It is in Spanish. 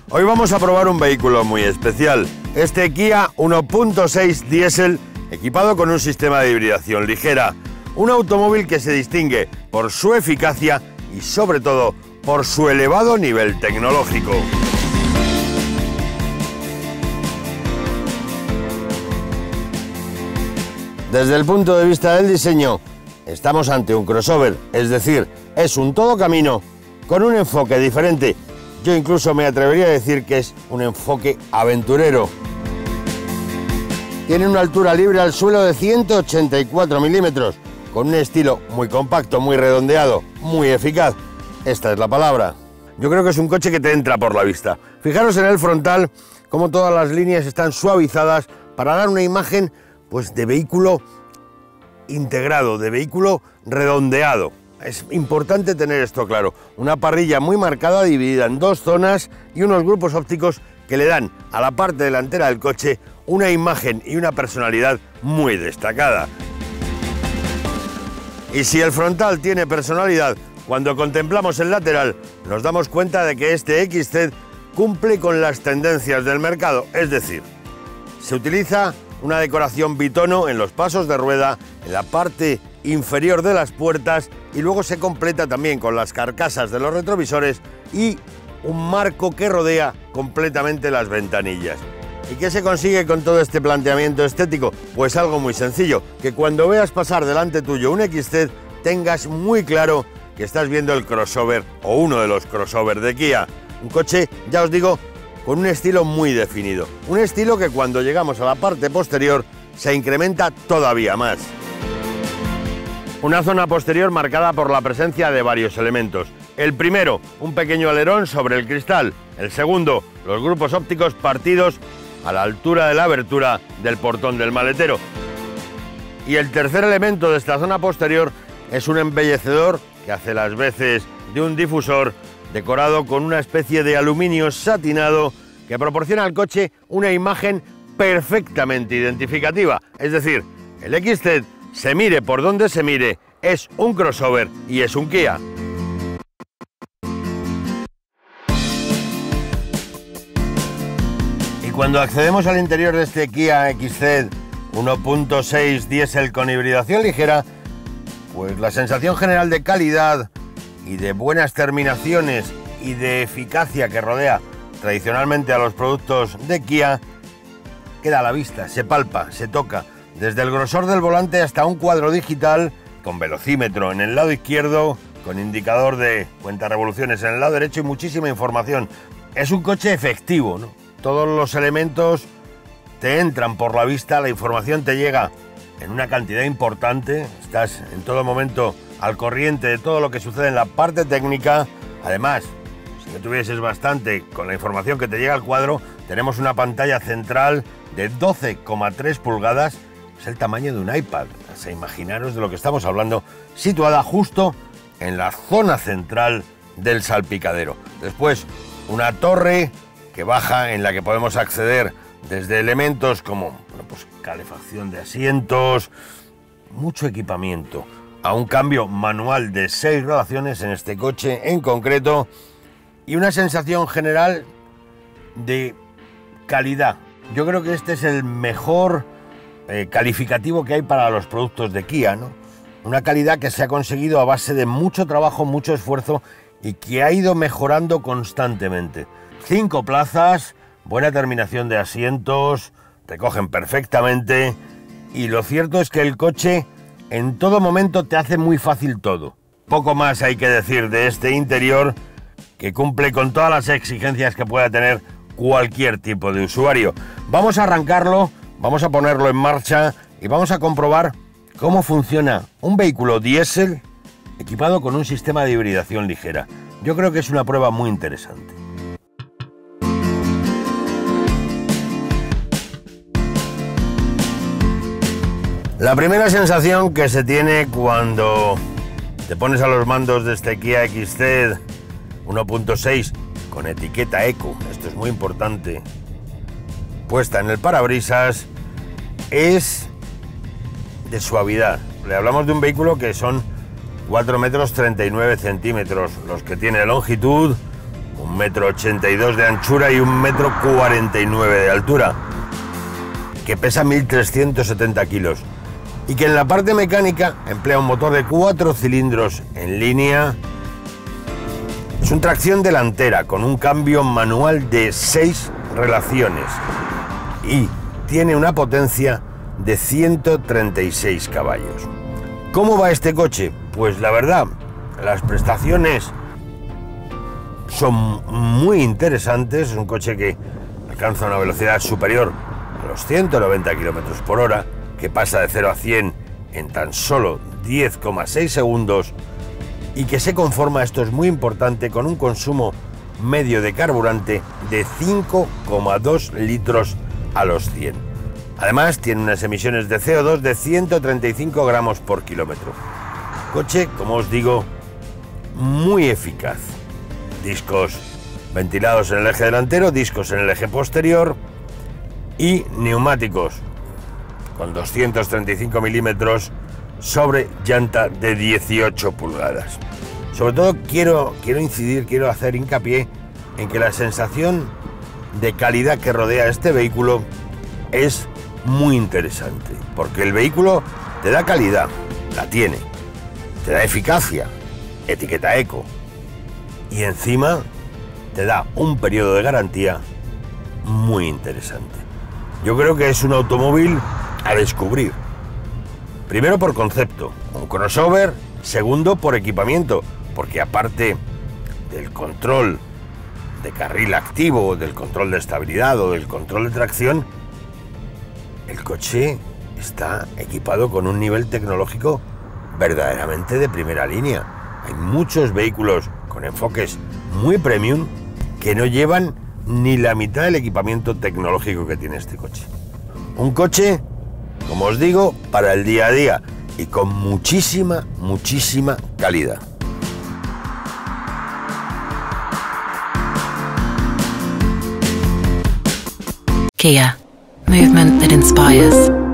Hoy vamos a probar un vehículo muy especial, este Kia 1.6 diésel equipado con un sistema de hibridación ligera. Un automóvil que se distingue por su eficacia y sobre todo por su elevado nivel tecnológico. Desde el punto de vista del diseño, estamos ante un crossover, es decir, es un todocamino con un enfoque diferente. Yo incluso me atrevería a decir que es un enfoque aventurero. Tiene una altura libre al suelo de 184 milímetros, con un estilo muy compacto, muy redondeado, muy eficaz. Esta es la palabra. Yo creo que es un coche que te entra por la vista. Fijaros en el frontal, cómo todas las líneas están suavizadas para dar una imagen, pues, de vehículo integrado, de vehículo redondeado. Es importante tener esto claro. Una parrilla muy marcada, dividida en dos zonas y unos grupos ópticos que le dan a la parte delantera del coche una imagen y una personalidad muy destacada. Y si el frontal tiene personalidad, cuando contemplamos el lateral nos damos cuenta de que este XZ cumple con las tendencias del mercado, es decir, se utiliza una decoración bitono en los pasos de rueda, en la parte inferior de las puertas, y luego se completa también con las carcasas de los retrovisores y un marco que rodea completamente las ventanillas. ¿Y qué se consigue con todo este planteamiento estético? Pues algo muy sencillo, que cuando veas pasar delante tuyo un XZ tengas muy claro que estás viendo el crossover o uno de los crossovers de Kia. Un coche, ya os digo, con un estilo muy definido. Un estilo que cuando llegamos a la parte posterior se incrementa todavía más. Una zona posterior marcada por la presencia de varios elementos. El primero, un pequeño alerón sobre el cristal. El segundo, los grupos ópticos partidos a la altura de la abertura del portón del maletero. Y el tercer elemento de esta zona posterior es un embellecedor que hace las veces de un difusor decorado con una especie de aluminio satinado que proporciona al coche una imagen perfectamente identificativa. Es decir, el XZ, se mire por donde se mire, es un crossover y es un Kia. Y cuando accedemos al interior de este Kia XZ 1.6 diésel con hibridación ligera, pues la sensación general de calidad y de buenas terminaciones y de eficacia que rodea tradicionalmente a los productos de Kia queda a la vista, se palpa, se toca. Desde el grosor del volante hasta un cuadro digital con velocímetro en el lado izquierdo, con indicador de cuenta revoluciones en el lado derecho y muchísima información. Es un coche efectivo, ¿no? Todos los elementos te entran por la vista, la información te llega en una cantidad importante, estás en todo momento al corriente de todo lo que sucede en la parte técnica. Además, si no tuvieses bastante con la información que te llega al cuadro, tenemos una pantalla central de 12,3 pulgadas, es el tamaño de un iPad, o sea, imaginaros de lo que estamos hablando, situada justo en la zona central del salpicadero. Después, una torre que baja en la que podemos acceder desde elementos como, bueno, pues, calefacción de asientos, mucho equipamiento, a un cambio manual de 6 relaciones en este coche en concreto y una sensación general de calidad. Yo creo que este es el mejor calificativo que hay para los productos de Kia, ¿no? Una calidad que se ha conseguido a base de mucho trabajo, mucho esfuerzo y que ha ido mejorando constantemente. 5 plazas, buena terminación de asientos, te cogen perfectamente y lo cierto es que el coche en todo momento te hace muy fácil todo. Poco más hay que decir de este interior, que cumple con todas las exigencias que pueda tener cualquier tipo de usuario. Vamos a arrancarlo, vamos a ponerlo en marcha y vamos a comprobar cómo funciona un vehículo diésel equipado con un sistema de hibridación ligera. Yo creo que es una prueba muy interesante. La primera sensación que se tiene cuando te pones a los mandos de este Kia XZ 1.6 con etiqueta Eco, esto es muy importante, puesta en el parabrisas, es de suavidad. Le hablamos de un vehículo que son 4,39 metros, los que tiene de longitud, 1,39 1,82 m de anchura y 1,49 m de altura, que pesa 1.370 kilos y que en la parte mecánica emplea un motor de 4 cilindros en línea. Es una tracción delantera con un cambio manual de 6 relaciones y tiene una potencia de 136 caballos. ¿Cómo va este coche? Pues la verdad, las prestaciones son muy interesantes. Es un coche que alcanza una velocidad superior a los 190 km por hora, que pasa de 0 a 100 en tan solo 10,6 segundos y que se conforma, esto es muy importante, con un consumo medio de carburante de 5,2 litros a los 100. Además, tiene unas emisiones de CO2 de 135 gramos por kilómetro. Coche, como os digo, muy eficaz. Discos ventilados en el eje delantero, discos en el eje posterior y neumáticos con 235 milímetros sobre llanta de 18 pulgadas. Sobre todo quiero hacer hincapié en que la sensación de calidad que rodea este vehículo es muy interesante, porque el vehículo te da calidad, la tiene, te da eficacia, etiqueta eco, y encima te da un periodo de garantía muy interesante. Yo creo que es un automóvil a descubrir. Primero por concepto, un crossover. Segundo por equipamiento, porque aparte del control de carril activo, del control de estabilidad o del control de tracción, el coche está equipado con un nivel tecnológico verdaderamente de primera línea. Hay muchos vehículos con enfoques muy premium que no llevan ni la mitad del equipamiento tecnológico que tiene este coche. Un coche, como os digo, para el día a día y con muchísima calidad. Kia, movement that inspires.